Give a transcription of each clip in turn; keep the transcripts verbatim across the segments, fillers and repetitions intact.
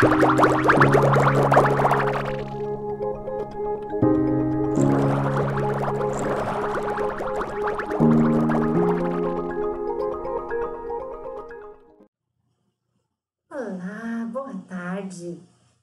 Olá, boa tarde!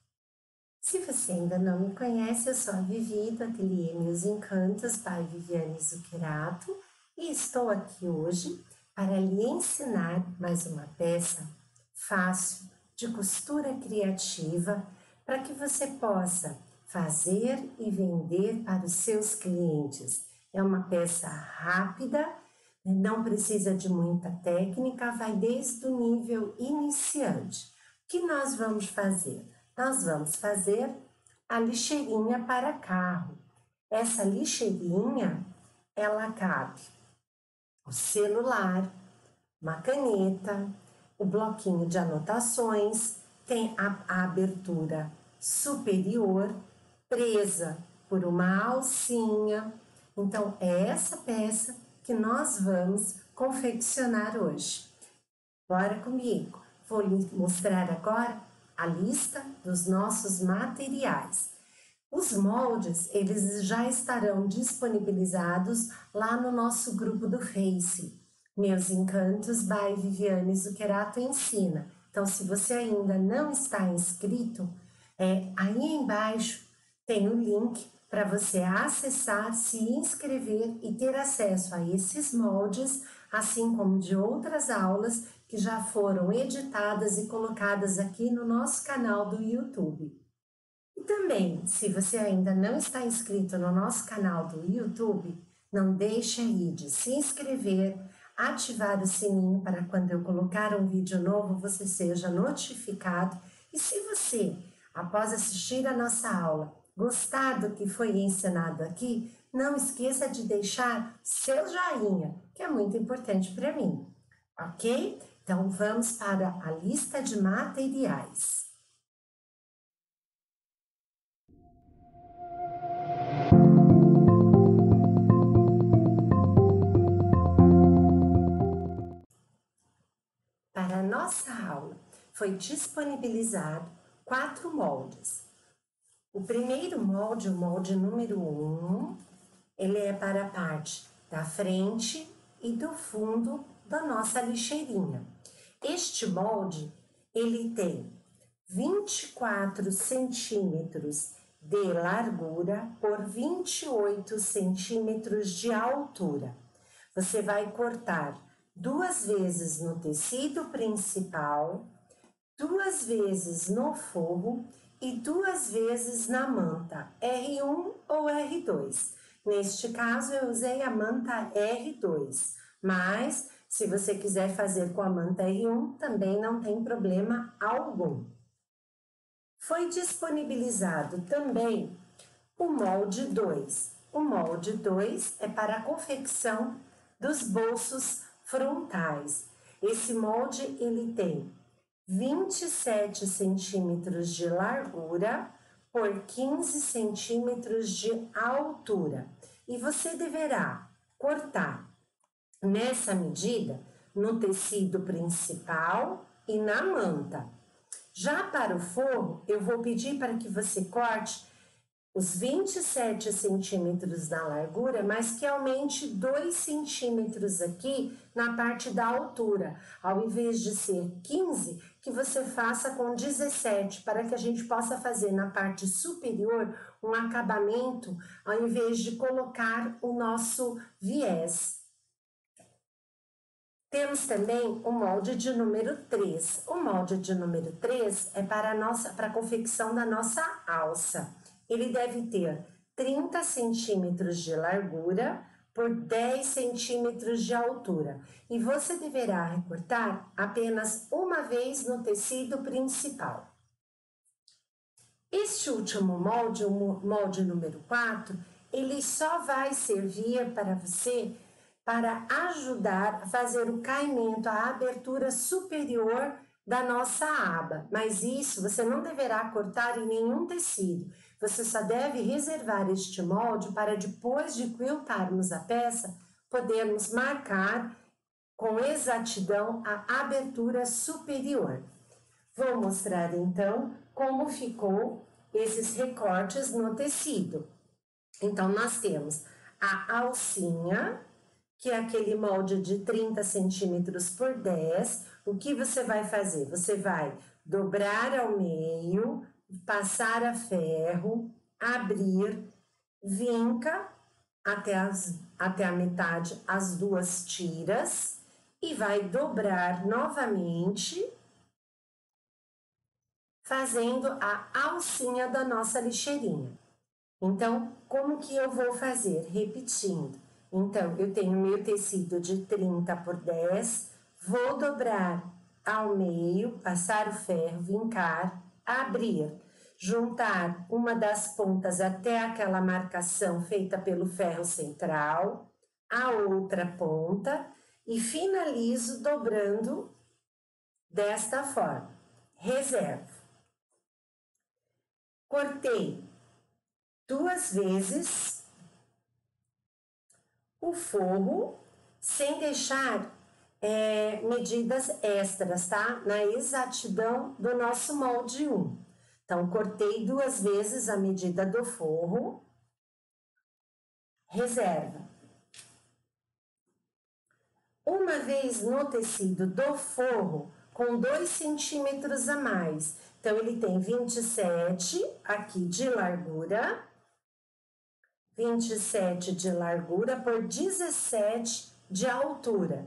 Se você ainda não me conhece, eu sou a Vivi do Ateliê Meus Encantos by Viviane Zuccherato e estou aqui hoje para lhe ensinar mais uma peça fácil de costura criativa para que você possa fazer e vender para os seus clientes. É uma peça rápida, não precisa de muita técnica, vai desde o nível iniciante. O que nós vamos fazer? Nós vamos fazer a lixeirinha para carro. Essa lixeirinha, ela cabe o celular, uma caneta, o bloquinho de anotações, tem a, a abertura superior, presa por uma alcinha. Então, é essa peça que nós vamos confeccionar hoje. Bora comigo! Vou lhe mostrar agora a lista dos nossos materiais. Os moldes, eles já estarão disponibilizados lá no nosso grupo do Face, Meus Encantos by Viviane Zuccherato Ensina. Então, se você ainda não está inscrito, é, aí embaixo tem o link para você acessar, se inscrever e ter acesso a esses moldes, assim como de outras aulas que já foram editadas e colocadas aqui no nosso canal do YouTube. E também, se você ainda não está inscrito no nosso canal do YouTube, não deixe aí de se inscrever, ativar o sininho para quando eu colocar um vídeo novo, você seja notificado. E se você, após assistir a nossa aula, gostar do que foi ensinado aqui, não esqueça de deixar seu joinha, que é muito importante para mim, ok? Então, vamos para a lista de materiais. Para a nossa aula, foi disponibilizado quatro moldes. O primeiro molde, o molde número um, ele é para a parte da frente e do fundo da nossa lixeirinha. Este molde, ele tem vinte e quatro centímetros de largura por vinte e oito centímetros de altura. Você vai cortar duas vezes no tecido principal, duas vezes no forro e duas vezes na manta R um ou R dois. Neste caso, eu usei a manta R dois, mas se você quiser fazer com a manta R um, também não tem problema algum. Foi disponibilizado também o molde dois. O molde dois é para a confecção dos bolsos frontais. Esse molde, ele tem vinte e sete centímetros de largura por quinze centímetros de altura. E você deverá cortar nessa medida no tecido principal e na manta. Já para o forro, eu vou pedir para que você corte os vinte e sete centímetros da largura, mas que aumente dois centímetros aqui na parte da altura. Ao invés de ser quinze, que você faça com dezessete, para que a gente possa fazer na parte superior um acabamento, ao invés de colocar o nosso viés. Temos também o molde de número três. O molde de número três é para a, nossa, para a confecção da nossa alça. Ele deve ter trinta centímetros de largura por dez centímetros de altura. E você deverá recortar apenas uma vez no tecido principal. Este último molde, o molde número quatro, ele só vai servir para você para ajudar a fazer o caimento, a abertura superior da nossa aba. Mas isso você não deverá cortar em nenhum tecido. Você só deve reservar este molde para depois de quiltarmos a peça, podermos marcar com exatidão a abertura superior. Vou mostrar então como ficou esses recortes no tecido. Então, nós temos a alcinha, que é aquele molde de trinta centímetros por dez. O que você vai fazer? Você vai dobrar ao meio, passar a ferro, abrir, vinca até, as, até a metade as duas tiras e vai dobrar novamente, fazendo a alcinha da nossa lixeirinha. Então, como que eu vou fazer? Repetindo. Então, eu tenho meu tecido de trinta por dez, vou dobrar ao meio, passar o ferro, vincar, abrir, juntar uma das pontas até aquela marcação feita pelo ferro central, a outra ponta e finalizo dobrando desta forma. Reservo. Cortei duas vezes o forro, sem deixar é, medidas extras, tá? Na exatidão do nosso molde um. Então, cortei duas vezes a medida do forro, reserva. Uma vez no tecido do forro, com dois centímetros a mais. Então, ele tem vinte e sete aqui de largura, vinte e sete de largura por dezessete de altura.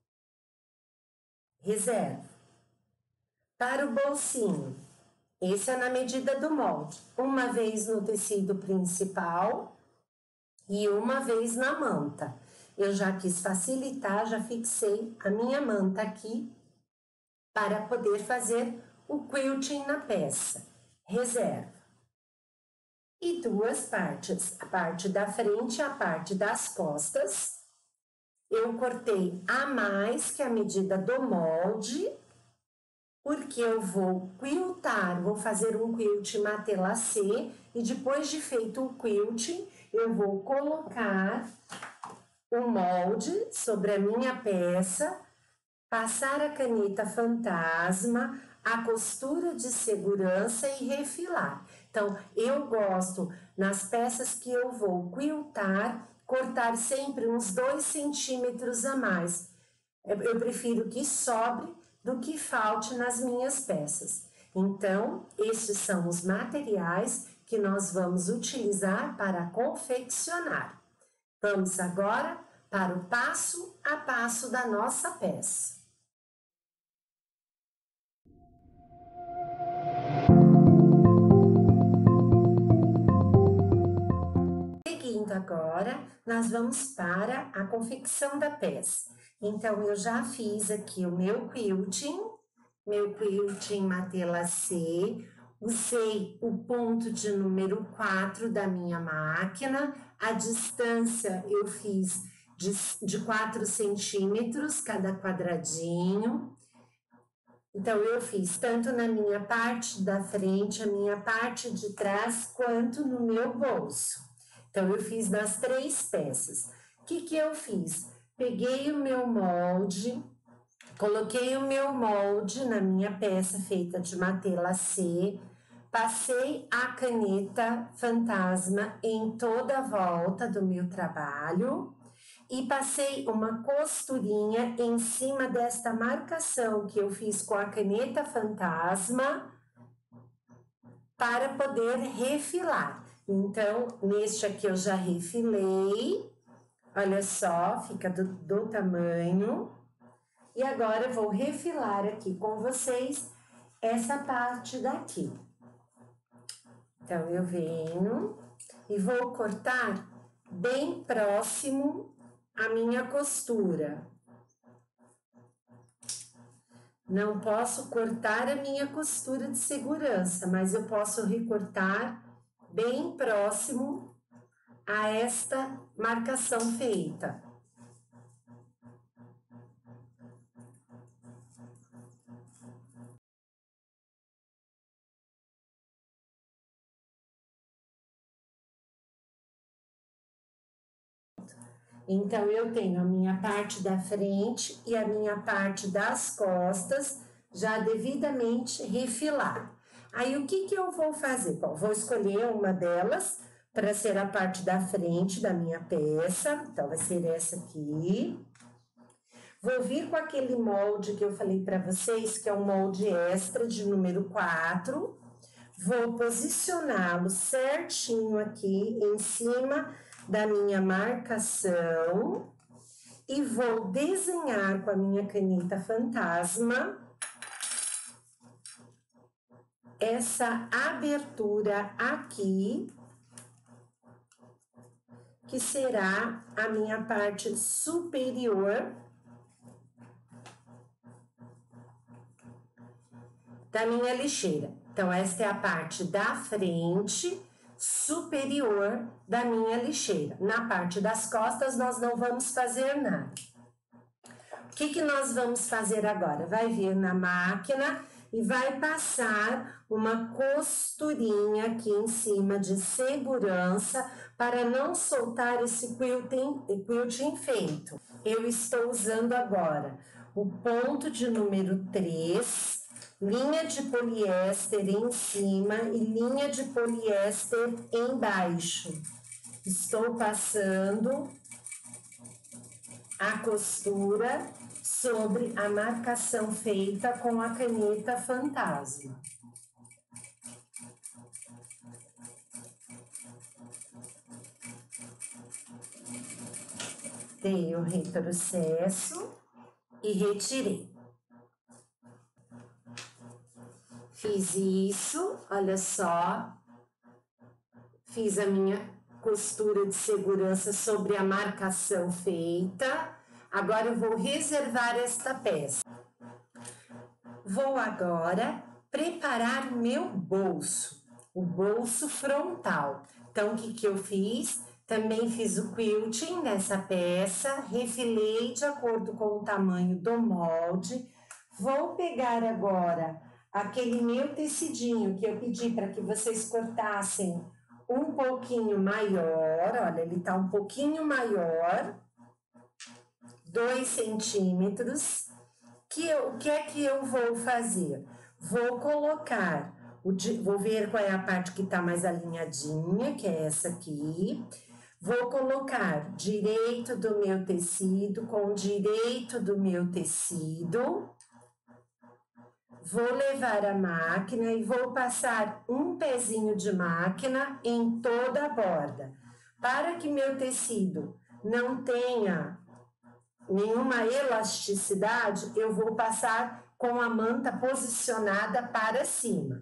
Reserva. Para o bolsinho, esse é na medida do molde. Uma vez no tecido principal e uma vez na manta. Eu já quis facilitar, já fixei a minha manta aqui para poder fazer o quilting na peça. Reserva. E duas partes, a parte da frente e a parte das costas. Eu cortei a mais que a medida do molde, porque eu vou quiltar, vou fazer um quilt matelacê e depois de feito o quilting, eu vou colocar o molde sobre a minha peça, passar a caneta fantasma, a costura de segurança e refilar. Então, eu gosto, nas peças que eu vou quiltar, cortar sempre uns dois centímetros a mais. Eu prefiro que sobre do que falte nas minhas peças. Então, estes são os materiais que nós vamos utilizar para confeccionar. Vamos agora para o passo a passo da nossa peça. Seguindo agora, nós vamos para a confecção da peça. Então, eu já fiz aqui o meu quilting, meu quilting matelacê, usei o ponto de número quatro da minha máquina, a distância eu fiz de, de quatro centímetros cada quadradinho. Então, eu fiz tanto na minha parte da frente, a minha parte de trás, quanto no meu bolso. Então, eu fiz nas três peças. O que que eu fiz? Peguei o meu molde, coloquei o meu molde na minha peça feita de matelacê, passei a caneta fantasma em toda a volta do meu trabalho e passei uma costurinha em cima desta marcação que eu fiz com a caneta fantasma para poder refilar. Então, neste aqui eu já refilei, olha só, fica do, do tamanho. E agora eu vou refilar aqui com vocês essa parte daqui. Então, eu venho e vou cortar bem próximo à minha costura. Não posso cortar a minha costura de segurança, mas eu posso recortar bem próximo a esta marcação feita. Então, eu tenho a minha parte da frente e a minha parte das costas já devidamente refilado. Aí, o que que eu vou fazer? Bom, vou escolher uma delas para ser a parte da frente da minha peça. Então, vai ser essa aqui. Vou vir com aquele molde que eu falei para vocês, que é um molde extra de número quatro. Vou posicioná-lo certinho aqui em cima da minha marcação e vou desenhar com a minha caneta fantasma essa abertura aqui, que será a minha parte superior da minha lixeira. Então, esta é a parte da frente superior da minha lixeira. Na parte das costas, nós não vamos fazer nada. O que que nós vamos fazer agora? Vai vir na máquina e vai passar uma costurinha aqui em cima de segurança para não soltar esse quilting, quilting feito. Eu estou usando agora o ponto de número três, linha de poliéster em cima e linha de poliéster embaixo. Estou passando a costura sobre a marcação feita com a caneta fantasma. Dei o retrocesso e retirei. Fiz isso, olha só, fiz a minha costura de segurança sobre a marcação feita. Agora eu vou reservar esta peça. Vou agora preparar meu bolso, o bolso frontal. Então, o que que eu fiz? Também fiz o quilting nessa peça, refilei de acordo com o tamanho do molde. Vou pegar agora aquele meu tecidinho que eu pedi para que vocês cortassem um pouquinho maior, olha, ele tá um pouquinho maior, dois centímetros. Que eu, o que é que eu vou fazer? Vou colocar, o, vou ver qual é a parte que tá mais alinhadinha, que é essa aqui. Vou colocar direito do meu tecido com direito do meu tecido. Vou levar a máquina e vou passar um pezinho de máquina em toda a borda. Para que meu tecido não tenha nenhuma elasticidade, eu vou passar com a manta posicionada para cima.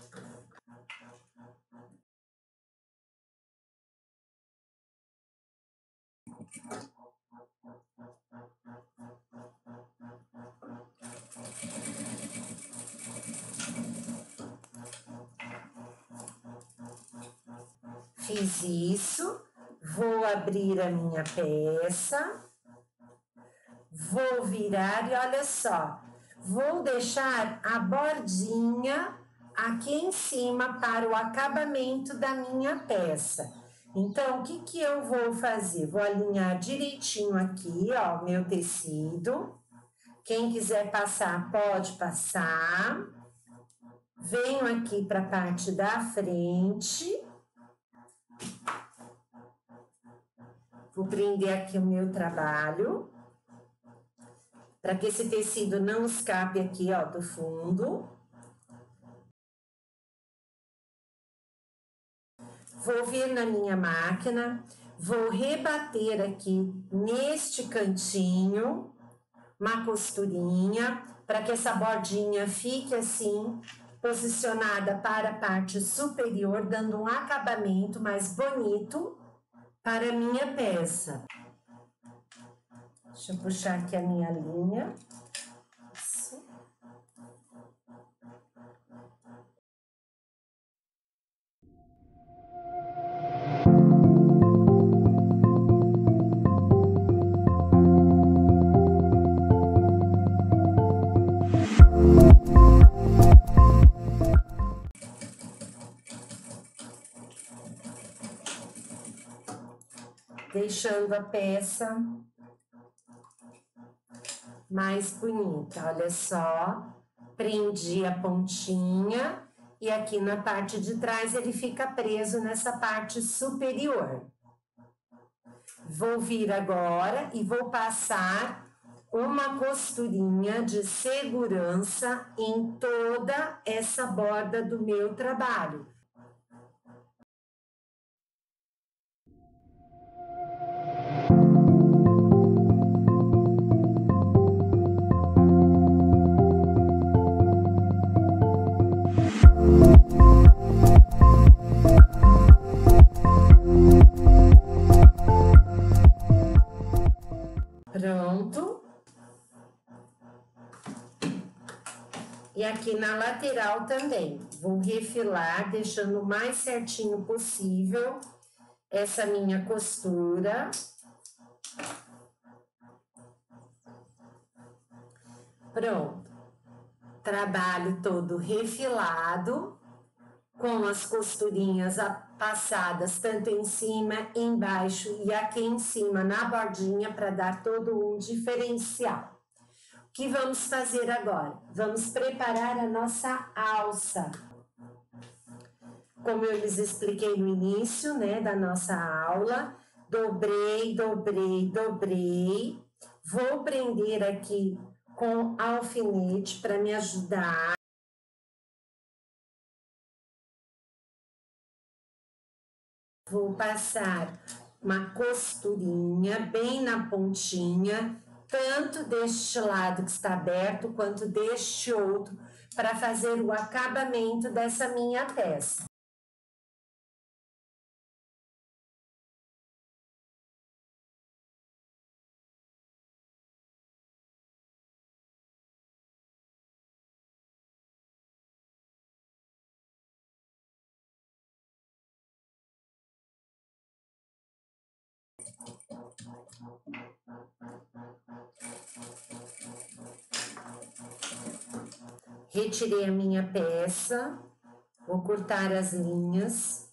Fiz isso, vou abrir a minha peça, vou virar e olha só, vou deixar a bordinha aqui em cima para o acabamento da minha peça. Então, o que que eu vou fazer? Vou alinhar direitinho aqui, ó, o meu tecido. Quem quiser passar, pode passar. Venho aqui para a parte da frente. Vou prender aqui o meu trabalho, para que esse tecido não escape aqui, ó, do fundo. Vou vir na minha máquina, vou rebater aqui neste cantinho, uma costurinha, para que essa bordinha fique assim, posicionada para a parte superior, dando um acabamento mais bonito para a minha peça. Deixa eu puxar aqui a minha linha. Isso. Deixando a peça mais bonita, olha só, prendi a pontinha e aqui na parte de trás ele fica preso nessa parte superior. Vou vir agora e vou passar uma costurinha de segurança em toda essa borda do meu trabalho. Pronto. E aqui na lateral também, vou refilar, deixando o mais certinho possível essa minha costura. Pronto. Trabalho todo refilado, com as costurinhas passadas tanto em cima, embaixo e aqui em cima na bordinha para dar todo um diferencial. O que vamos fazer agora? Vamos preparar a nossa alça. Como eu lhes expliquei no início, né, da nossa aula, dobrei, dobrei, dobrei. Vou prender aqui com alfinete para me ajudar. Vou passar uma costurinha bem na pontinha, tanto deste lado que está aberto, quanto deste outro, para fazer o acabamento dessa minha peça. Retirei a minha peça, vou cortar as linhas.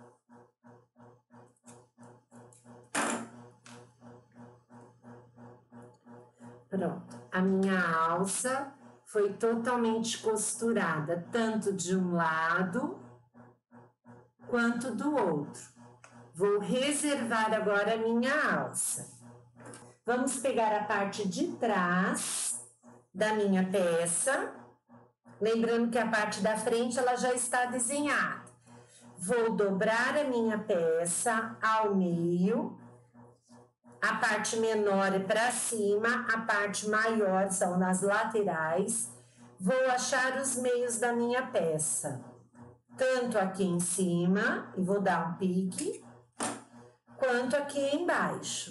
Pronto, a minha alça foi totalmente costurada, tanto de um lado quanto do outro. Vou reservar agora a minha alça. Vamos pegar a parte de trás da minha peça. Lembrando que a parte da frente ela já está desenhada. Vou dobrar a minha peça ao meio. A parte menor é para cima, a parte maior são nas laterais. Vou achar os meios da minha peça. Tanto aqui em cima, e vou dar um pique, quanto aqui embaixo.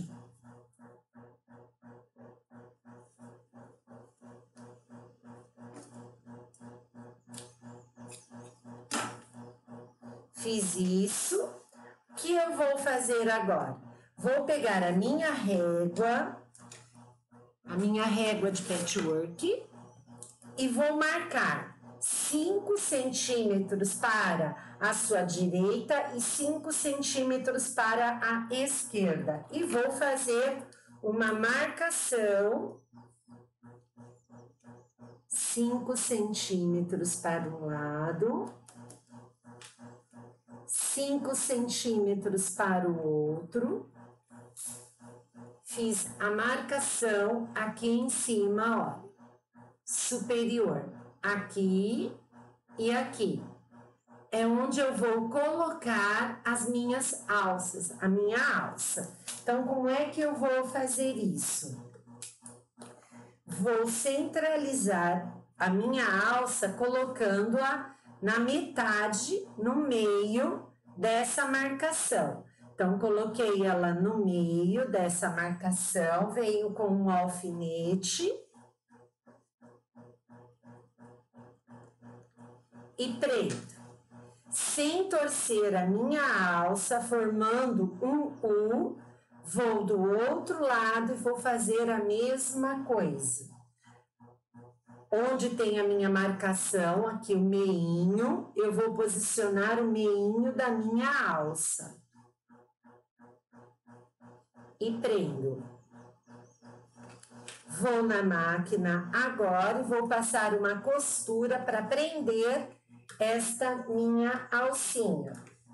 Fiz isso. O que eu vou fazer agora? Vou pegar a minha régua, a minha régua de patchwork, e vou marcar cinco centímetros para a sua direita e cinco centímetros para a esquerda. E vou fazer uma marcação, cinco centímetros para um lado, cinco centímetros para o outro. Fiz a marcação aqui em cima, ó, superior, aqui e aqui. É onde eu vou colocar as minhas alças, a minha alça. Então, como é que eu vou fazer isso? Vou centralizar a minha alça colocando-a na metade, no meio dessa marcação. Então, coloquei ela no meio dessa marcação, venho com um alfinete e prendo, sem torcer a minha alça, formando um U, vou do outro lado e vou fazer a mesma coisa. Onde tem a minha marcação, aqui o meinho, eu vou posicionar o meinho da minha alça. E prendo. Vou na máquina agora e vou passar uma costura para prender esta minha alcinha.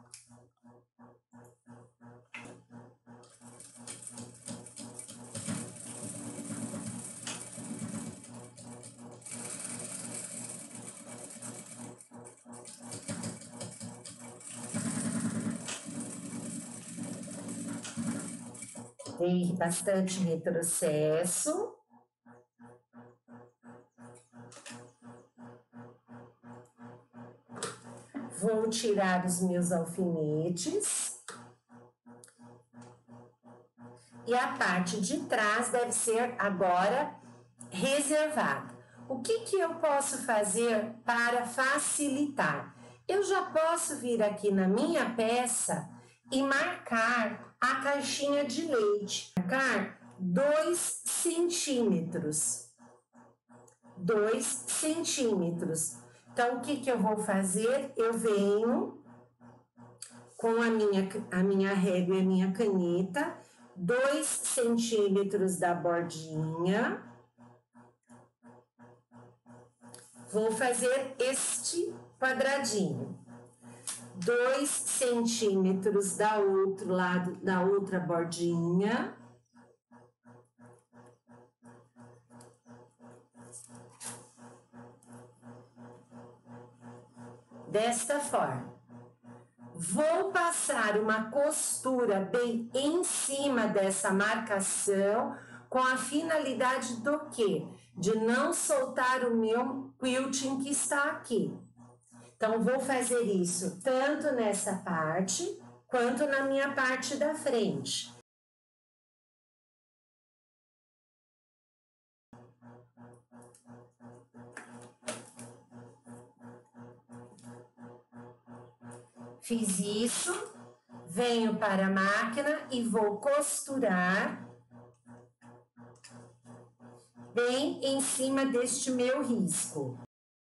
Dei bastante retrocesso. Vou tirar os meus alfinetes. E a parte de trás deve ser agora reservada. O que que eu posso fazer para facilitar? Eu já posso vir aqui na minha peça e marcar a caixinha de leite. Marcar dois centímetros. Dois centímetros. Então, o que que eu vou fazer? Eu venho com a minha, a minha régua e a minha caneta, dois centímetros da bordinha. Vou fazer este quadradinho. Dois centímetros da outro lado, da outra bordinha. Desta forma. Vou passar uma costura bem em cima dessa marcação, com a finalidade do quê? De não soltar o meu quilting que está aqui. Então, vou fazer isso tanto nessa parte, quanto na minha parte da frente. Fiz isso, venho para a máquina e vou costurar bem em cima deste meu risco.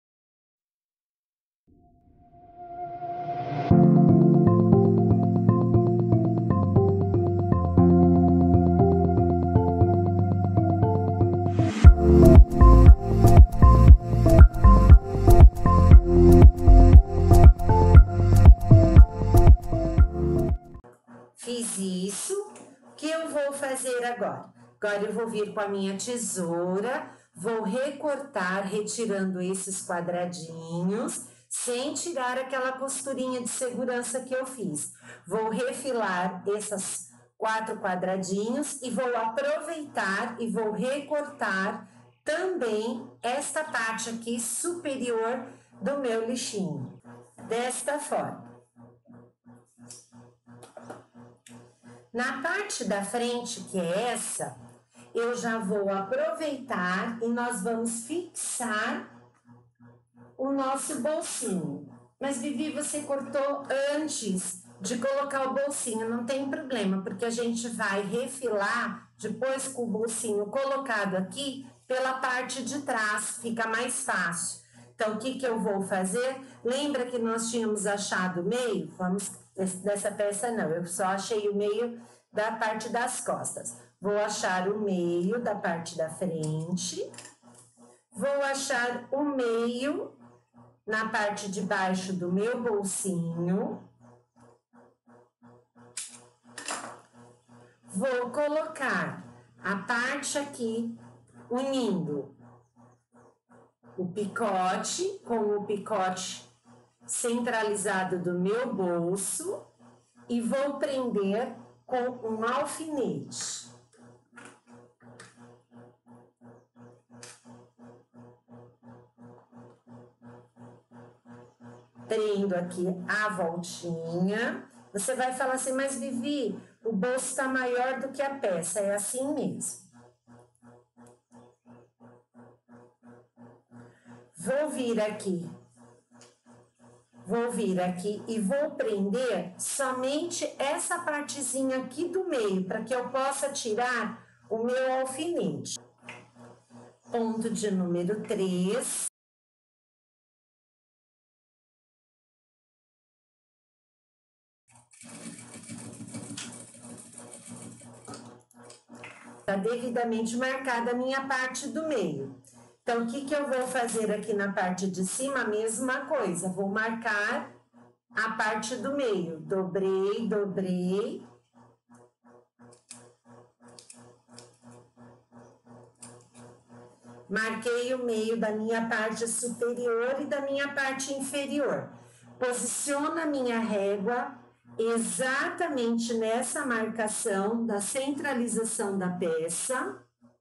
Fiz isso, o que eu vou fazer agora? Agora eu vou vir com a minha tesoura, vou recortar, retirando esses quadradinhos, sem tirar aquela costurinha de segurança que eu fiz. Vou refilar esses quatro quadradinhos e vou aproveitar e vou recortar também esta parte aqui superior do meu lixinho, desta forma. Na parte da frente, que é essa, eu já vou aproveitar e nós vamos fixar o nosso bolsinho. Mas, Vivi, você cortou antes de colocar o bolsinho, não tem problema, porque a gente vai refilar depois com o bolsinho colocado aqui pela parte de trás, fica mais fácil. Então, o que que eu vou fazer? Lembra que nós tínhamos achado o meio? Vamos... Dessa peça não, eu só achei o meio da parte das costas. Vou achar o meio da parte da frente. Vou achar o meio na parte de baixo do meu bolsinho. Vou colocar a parte aqui unindo o picote com o picote centralizado do meu bolso e vou prender com um alfinete. Prendo aqui a voltinha. Você vai falar assim, mas Vivi, o bolso está maior do que a peça. É assim mesmo. Vou vir aqui. Vou vir aqui e vou prender somente essa partezinha aqui do meio, para que eu possa tirar o meu alfinete. Ponto de número três. tá devidamente marcada a minha parte do meio. Então, o que que eu vou fazer aqui na parte de cima? A mesma coisa, vou marcar a parte do meio. Dobrei, dobrei. Marquei o meio da minha parte superior e da minha parte inferior. Posiciono a minha régua exatamente nessa marcação da centralização da peça.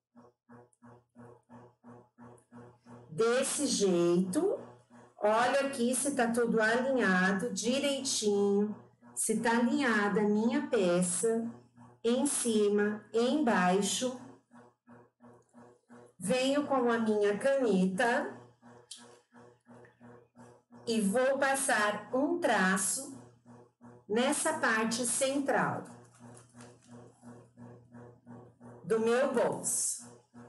Desse jeito. Olha aqui se tá tudo alinhado direitinho. Se tá alinhada a minha peça em cima, embaixo. Venho com a minha caneta e vou passar um traço nessa parte central do meu bolso.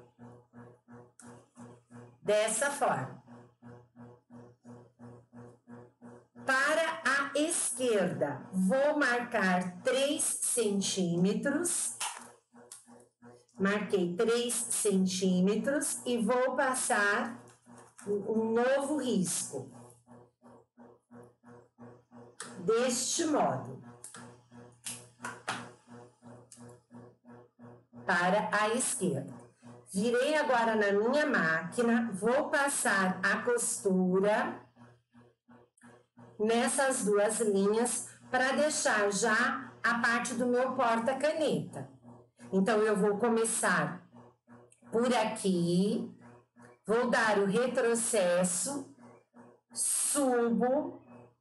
Dessa forma. Para a esquerda, vou marcar três centímetros. Marquei três centímetros e vou passar um novo risco. Deste modo. Para a esquerda. Virei agora na minha máquina, vou passar a costura nessas duas linhas para deixar já a parte do meu porta-caneta. Então, eu vou começar por aqui, vou dar o retrocesso, subo,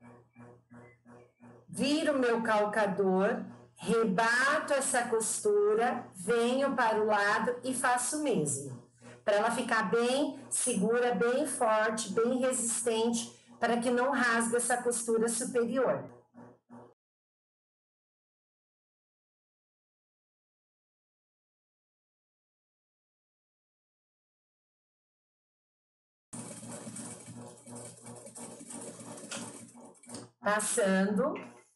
viro o meu calcador, rebato essa costura, venho para o lado e faço o mesmo. Para ela ficar bem segura, bem forte, bem resistente, para que não rasgue essa costura superior. Passando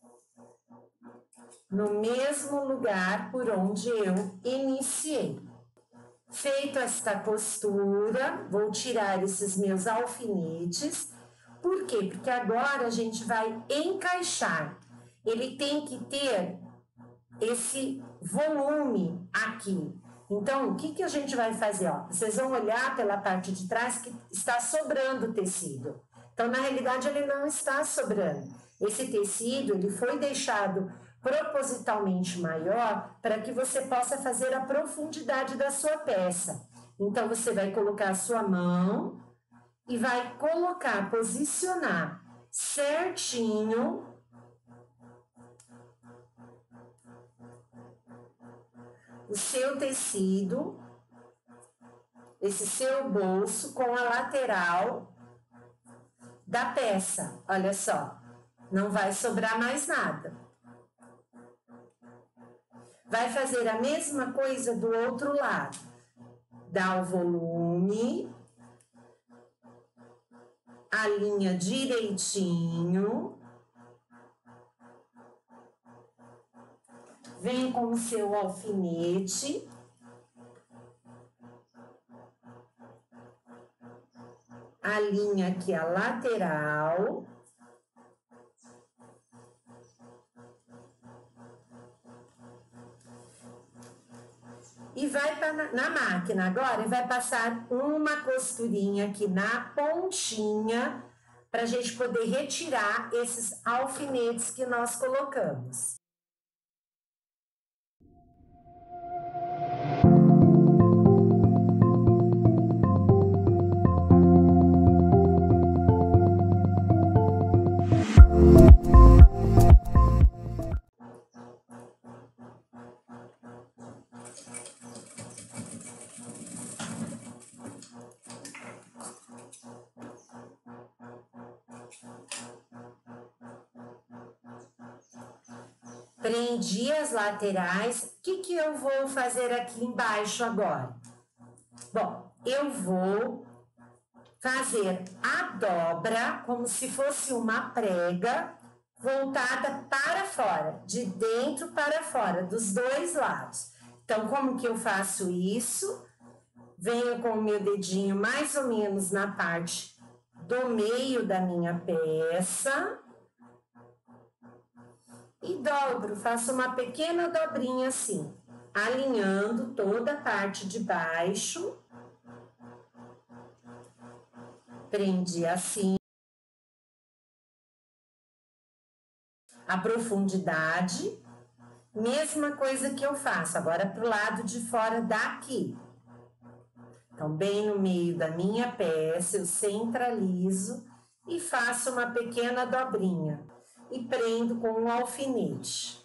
no mesmo lugar por onde eu iniciei. Feito esta costura, vou tirar esses meus alfinetes. Por quê? Porque agora a gente vai encaixar. Ele tem que ter esse volume aqui. Então, o que que a gente vai fazer? Ó, vocês vão olhar pela parte de trás que está sobrando tecido. Então, na realidade, ele não está sobrando. Esse tecido, ele foi deixado propositalmente maior para que você possa fazer a profundidade da sua peça. Então, você vai colocar a sua mão e vai colocar, posicionar certinho o seu tecido, esse seu bolso com a lateral da peça. Olha só, não vai sobrar mais nada. Vai fazer a mesma coisa do outro lado. Dá o volume, alinha direitinho. Vem com o seu alfinete. Alinha aqui a lateral. E vai pra, na máquina agora e vai passar uma costurinha aqui na pontinha para a gente poder retirar esses alfinetes que nós colocamos. Prendi as laterais. O que que eu vou fazer aqui embaixo agora? Bom, eu vou fazer a dobra como se fosse uma prega voltada para fora, de dentro para fora, dos dois lados. Então, como que eu faço isso? Venho com o meu dedinho mais ou menos na parte do meio da minha peça e dobro, faço uma pequena dobrinha assim, alinhando toda a parte de baixo. Prendi assim. A profundidade, mesma coisa que eu faço, agora pro lado de fora daqui. Então, bem no meio da minha peça, eu centralizo e faço uma pequena dobrinha e prendo com um alfinete.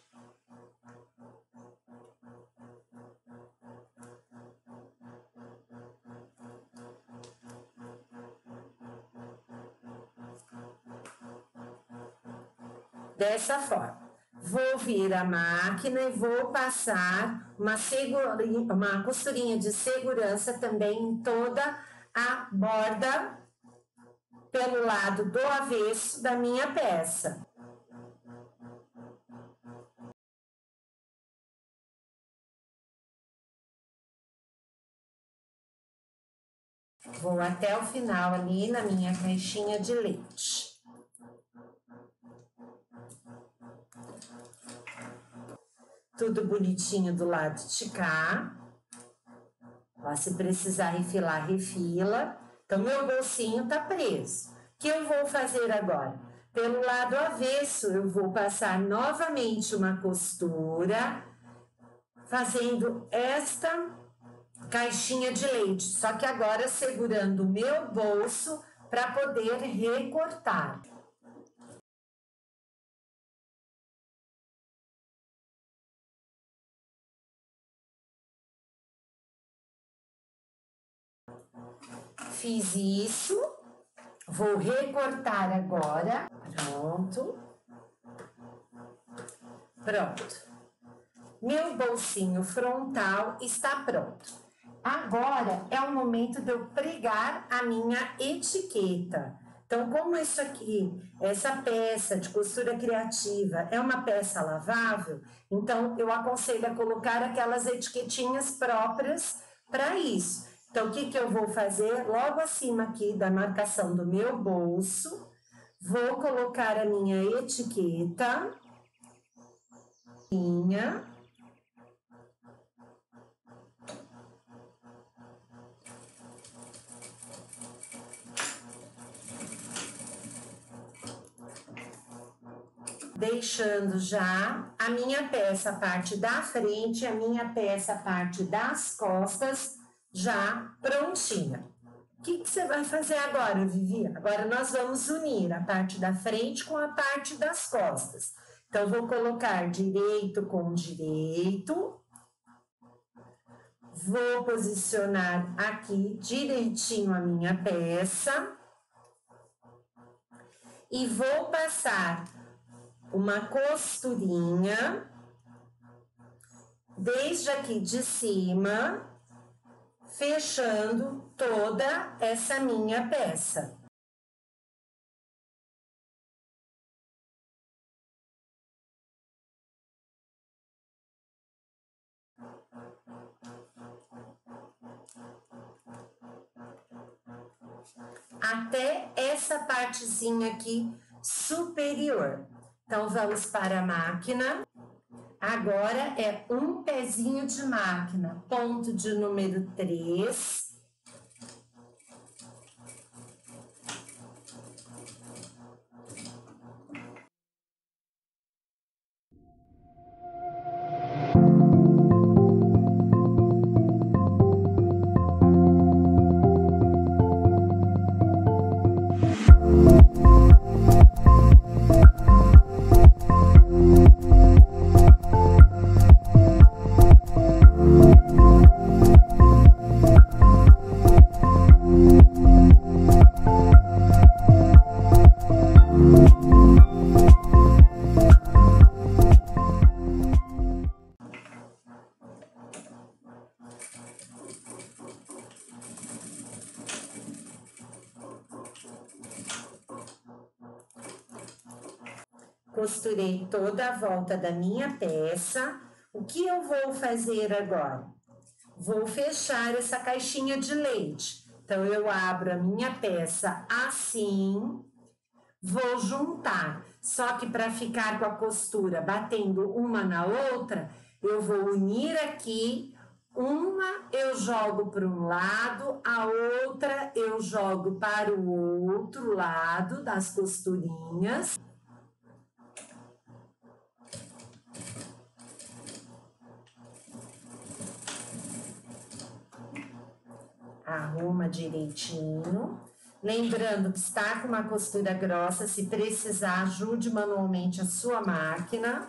Dessa forma. Vou vir a máquina e vou passar uma, segurinha, uma costurinha de segurança também em toda a borda pelo lado do avesso da minha peça. Vou até o final ali na minha caixinha de leite. Tudo bonitinho do lado de cá. Ó, se precisar refilar, refila. Então, meu bolsinho tá preso. O que eu vou fazer agora? Pelo lado avesso, eu vou passar novamente uma costura, fazendo esta caixinha de leite. Só que agora segurando o meu bolso para poder recortar. Fiz isso, vou recortar agora, pronto, pronto. Meu bolsinho frontal está pronto. Agora é o momento de eu pregar a minha etiqueta. Então, como isso aqui, essa peça de costura criativa é uma peça lavável, então eu aconselho a colocar aquelas etiquetinhas próprias para isso. Então, o que que eu vou fazer? Logo acima aqui da marcação do meu bolso, vou colocar a minha etiqueta. Deixando já a minha peça, a parte da frente, a minha peça, a parte das costas, já prontinha. O que, que você vai fazer agora, Vivi? Agora nós vamos unir a parte da frente com a parte das costas. Então, vou colocar direito com direito. Vou posicionar aqui direitinho a minha peça. E vou passar uma costurinha desde aqui de cima, fechando toda essa minha peça. Até essa partezinha aqui superior. Então, vamos para a máquina. Agora é um pezinho de máquina, ponto de número três. Costurei toda a volta da minha peça. O que eu vou fazer agora? Vou fechar essa caixinha de leite. Então, eu abro a minha peça assim, vou juntar. Só que para ficar com a costura batendo uma na outra, eu vou unir aqui. Uma eu jogo para um lado, a outra eu jogo para o outro lado das costurinhas. Arruma direitinho. Lembrando que está com uma costura grossa, se precisar, ajude manualmente a sua máquina.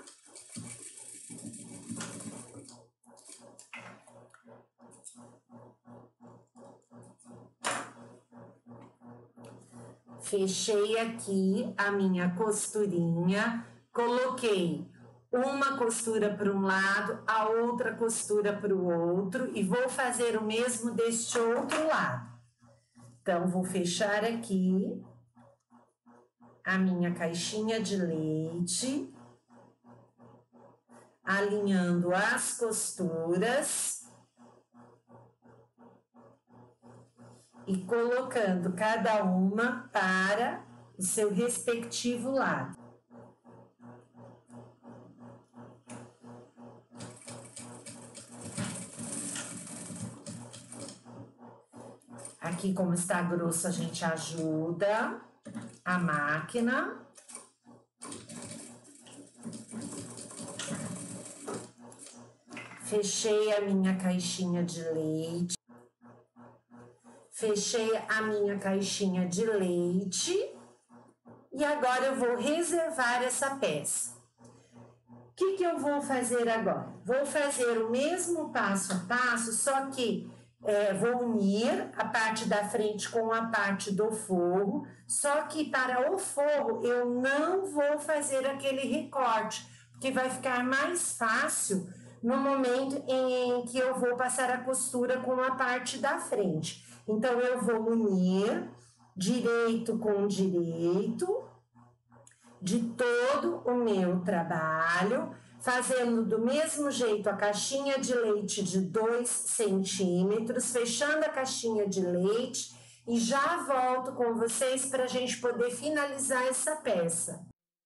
Fechei aqui a minha costurinha, coloquei uma costura para um lado, a outra costura para o outro e vou fazer o mesmo deste outro lado. Então, vou fechar aqui a minha caixinha de leite, alinhando as costuras e colocando cada uma para o seu respectivo lado. Aqui, como está grosso, a gente ajuda a máquina. Fechei a minha caixinha de leite. Fechei a minha caixinha de leite. E agora eu vou reservar essa peça. O que que eu vou fazer agora? Vou fazer o mesmo passo a passo, só que É, vou unir a parte da frente com a parte do forro, só que para o forro eu não vou fazer aquele recorte, porque vai ficar mais fácil no momento em que eu vou passar a costura com a parte da frente. Então, eu vou unir direito com direito de todo o meu trabalho, fazendo do mesmo jeito a caixinha de leite de dois centímetros, fechando a caixinha de leite e já volto com vocês para a gente poder finalizar essa peça.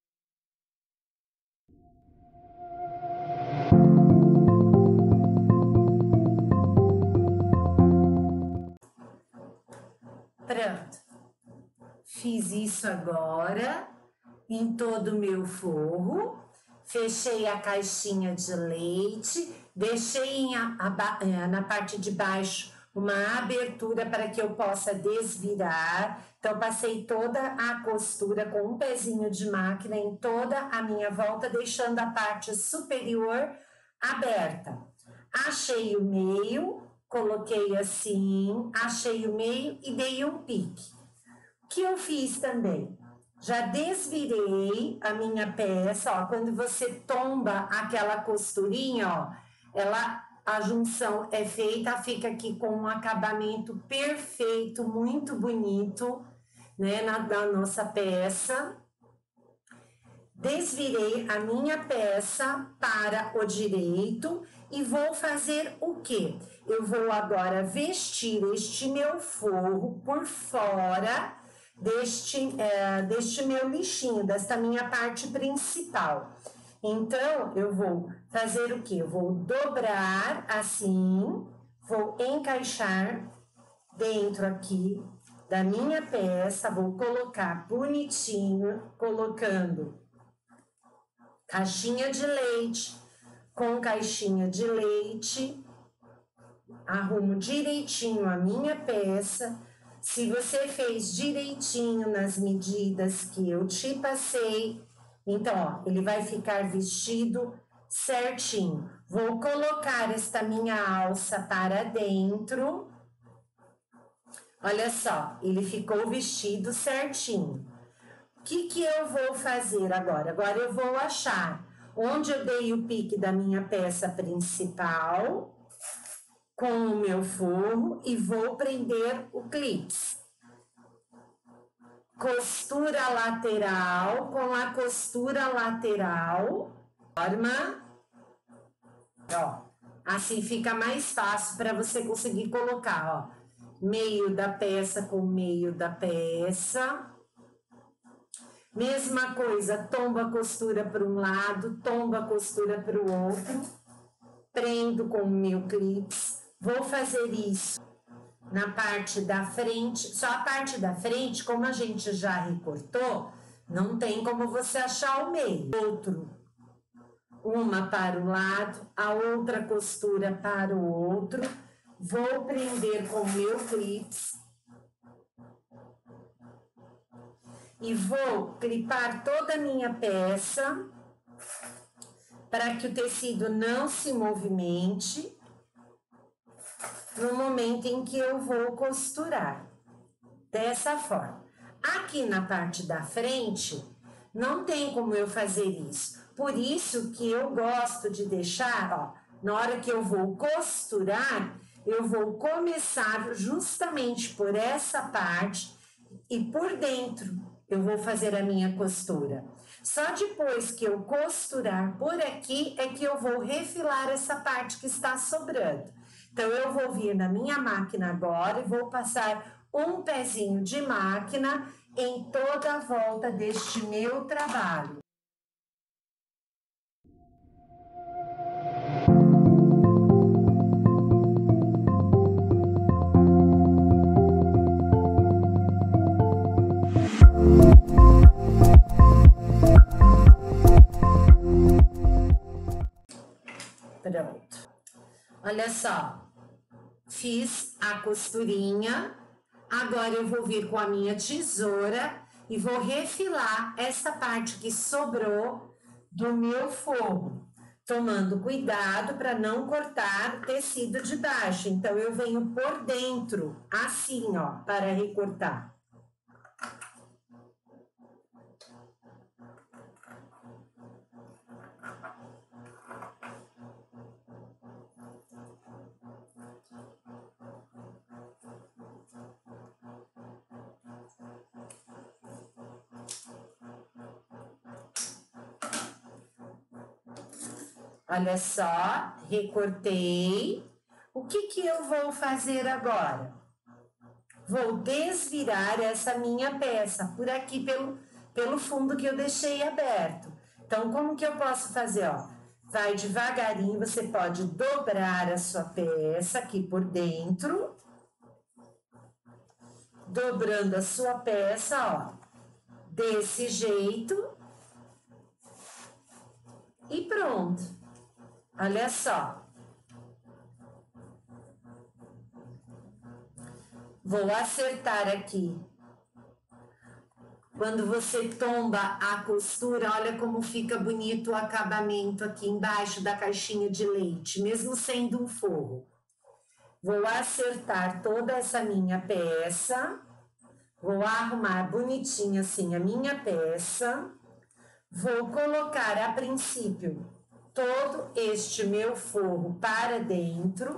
Pronto. Fiz isso agora em todo o meu forro. Fechei a caixinha de leite, deixei a, a, na parte de baixo uma abertura para que eu possa desvirar. Então, passei toda a costura com um pezinho de máquina em toda a minha volta, deixando a parte superior aberta. Achei o meio, coloquei assim, achei o meio e dei um pique. O que eu fiz também? Já desvirei a minha peça, ó, quando você tomba aquela costurinha, ó, ela, a junção é feita, fica aqui com um acabamento perfeito, muito bonito, né, na, na nossa peça. Desvirei a minha peça para o direito e vou fazer o quê? Eu vou agora vestir este meu forro por fora deste, é, deste meu lixinho, desta minha parte principal. Então, eu vou fazer o quê? Eu vou dobrar assim, vou encaixar dentro aqui da minha peça, vou colocar bonitinho, colocando caixinha de leite com caixinha de leite, arrumo direitinho a minha peça. Se você fez direitinho nas medidas que eu te passei, então, ó, ele vai ficar vestido certinho. Vou colocar esta minha alça para dentro. Olha só, ele ficou vestido certinho. O que que eu vou fazer agora? Agora eu vou achar onde eu dei o pique da minha peça principal com o meu forro e vou prender o clips. Costura lateral com a costura lateral, forma, Ó, assim fica mais fácil para você conseguir colocar, ó. Meio da peça com meio da peça. Mesma coisa, tombo a costura para um lado, tombo a costura para o outro. Prendo com o meu clips. Vou fazer isso na parte da frente. Só a parte da frente, como a gente já recortou, não tem como você achar o meio. Outro, uma para o lado, a outra costura para o outro. Vou prender com o meu clips. E vou clipar toda a minha peça para que o tecido não se movimente no momento em que eu vou costurar. Dessa forma. Aqui na parte da frente, não tem como eu fazer isso. Por isso que eu gosto de deixar, ó, na hora que eu vou costurar, eu vou começar justamente por essa parte e por dentro eu vou fazer a minha costura. Só depois que eu costurar por aqui é que eu vou refilar essa parte que está sobrando. Então, eu vou vir na minha máquina agora e vou passar um pezinho de máquina em toda a volta deste meu trabalho. Pronto. Olha só, fiz a costurinha, agora eu vou vir com a minha tesoura e vou refilar essa parte que sobrou do meu forro, tomando cuidado para não cortar tecido de baixo. Então, eu venho por dentro, assim, ó, para recortar. Olha só, recortei. O que que eu vou fazer agora? Vou desvirar essa minha peça por aqui pelo, pelo fundo que eu deixei aberto. Então, como que eu posso fazer, ó? Vai devagarinho, você pode dobrar a sua peça aqui por dentro. Dobrando a sua peça, ó. Desse jeito. E pronto. Olha só. Vou acertar aqui. Quando você tomba a costura, olha como fica bonito o acabamento aqui embaixo da caixinha de leite, mesmo sendo um forro. Vou acertar toda essa minha peça. Vou arrumar bonitinho assim a minha peça. Vou colocar a princípio todo este meu forro para dentro.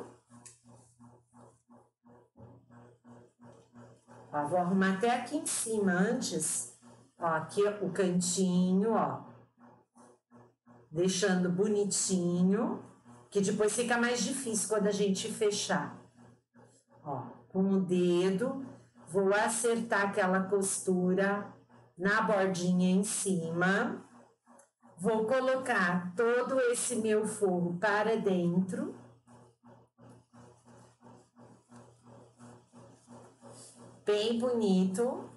Ó, vou arrumar até aqui em cima antes. Ó, aqui o cantinho, ó. Deixando bonitinho, que depois fica mais difícil quando a gente fechar. Ó, com o dedo, vou acertar aquela costura na bordinha em cima. Vou colocar todo esse meu forro para dentro. Bem bonito.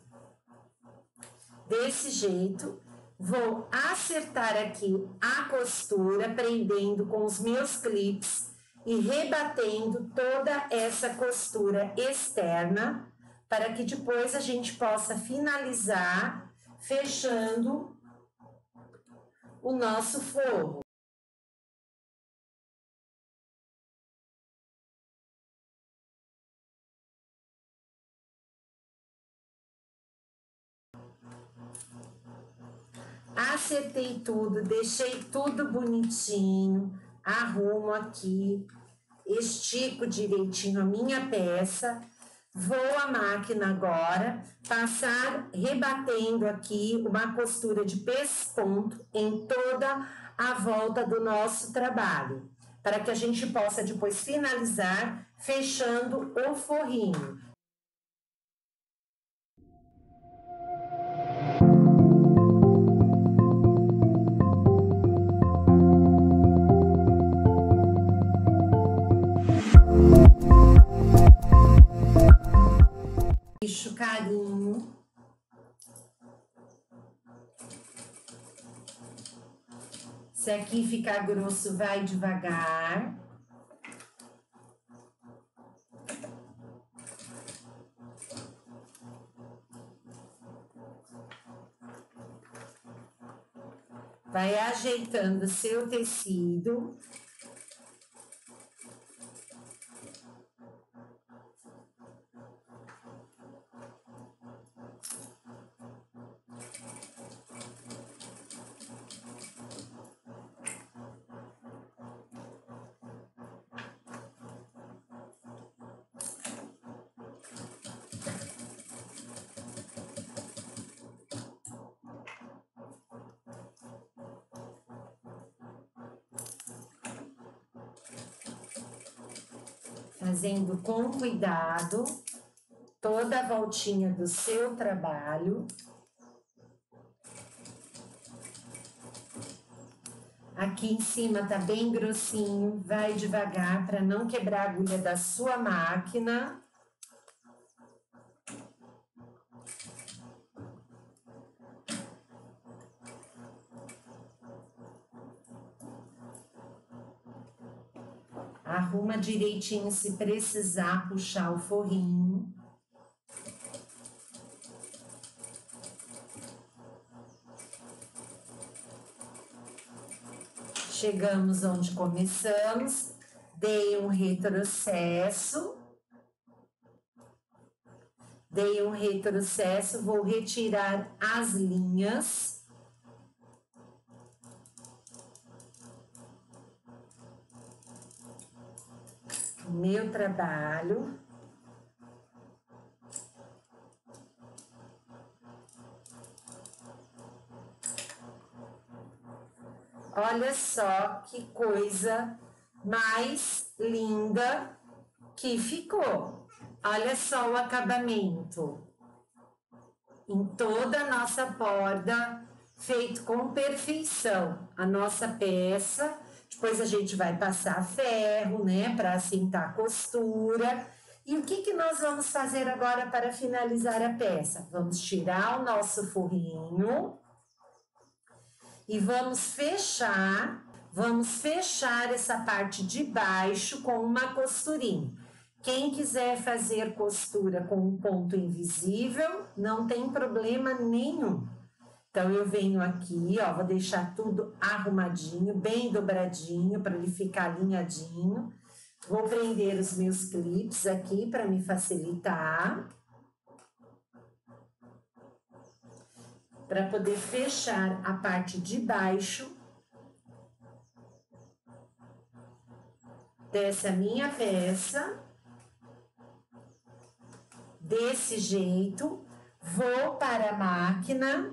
Desse jeito. Vou acertar aqui a costura, prendendo com os meus clips e rebatendo toda essa costura externa, para que depois a gente possa finalizar fechando o nosso forro. Acertei tudo, deixei tudo bonitinho, arrumo aqui, estico direitinho a minha peça, vou à máquina agora, passar rebatendo aqui uma costura de pesponto em toda a volta do nosso trabalho. para que a gente possa depois finalizar fechando o forrinho. Deixo carinho. Se aqui ficar grosso, vai devagar. Vai ajeitando seu tecido. Fazendo com cuidado toda a voltinha do seu trabalho. Aqui em cima tá bem grossinho, vai devagar para não quebrar a agulha da sua máquina. Arruma direitinho se precisar puxar o forrinho. Chegamos onde começamos, dei um retrocesso. Dei um retrocesso, vou retirar as linhas. Meu trabalho. Olha só que coisa mais linda que ficou. Olha só o acabamento. Em toda a nossa borda, feito com perfeição. A nossa peça. Depois a gente vai passar ferro, né, para assentar a costura. E o que que nós vamos fazer agora para finalizar a peça? Vamos tirar o nosso forrinho e vamos fechar, vamos fechar essa parte de baixo com uma costurinha. Quem quiser fazer costura com um ponto invisível, não tem problema nenhum. Então, eu venho aqui, ó, vou deixar tudo arrumadinho, bem dobradinho, para ele ficar alinhadinho. Vou prender os meus clips aqui para me facilitar. Para poder fechar a parte de baixo dessa minha peça. Desse jeito, vou para a máquina.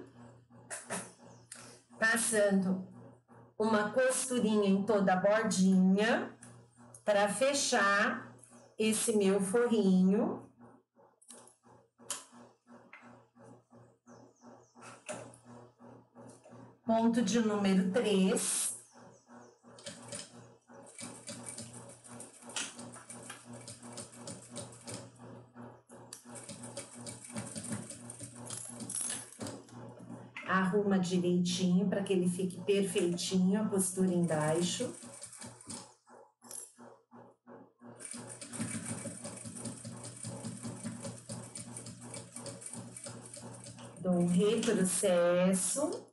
Passando uma costurinha em toda a bordinha para fechar esse meu forrinho. Ponto de número três. Arruma direitinho para que ele fique perfeitinho, a costura embaixo. Dou um retrocesso.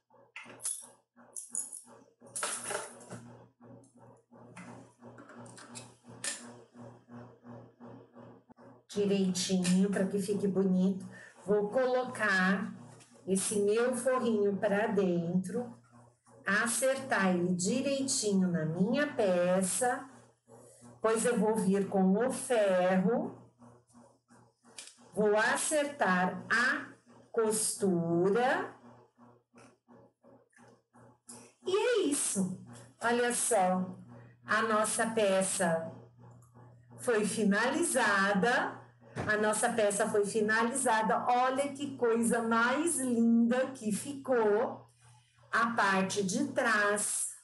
Direitinho para que fique bonito. Vou colocar esse meu forrinho para dentro, acertar ele direitinho na minha peça, pois eu vou vir com o ferro, vou acertar a costura, e é isso. Olha só, A nossa peça foi finalizada. A nossa peça foi finalizada. Olha que coisa mais linda que ficou. A parte de trás.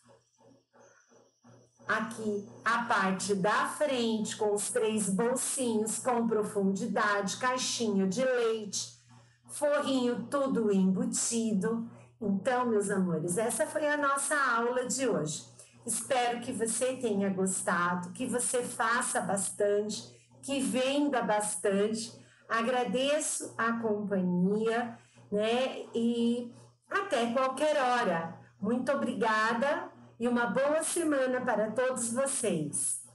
Aqui a parte da frente com os três bolsinhos com profundidade, caixinha de leite, forrinho tudo embutido. Então, meus amores, essa foi a nossa aula de hoje. Espero que você tenha gostado, que você faça bastante, que venda bastante. Agradeço a companhia, né? E até qualquer hora. Muito obrigada e uma boa semana para todos vocês.